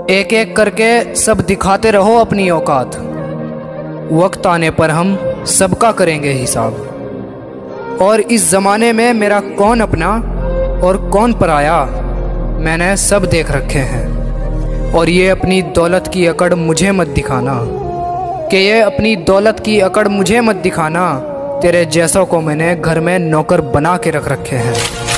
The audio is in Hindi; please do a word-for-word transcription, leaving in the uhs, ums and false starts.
एक एक करके सब दिखाते रहो अपनी औकात। वक्त आने पर हम सबका करेंगे हिसाब। और इस ज़माने में मेरा कौन अपना और कौन पराया, मैंने सब देख रखे हैं। और ये अपनी दौलत की अकड़ मुझे मत दिखाना, कि ये अपनी दौलत की अकड़ मुझे मत दिखाना। तेरे जैसों को मैंने घर में नौकर बना के रख रखे हैं।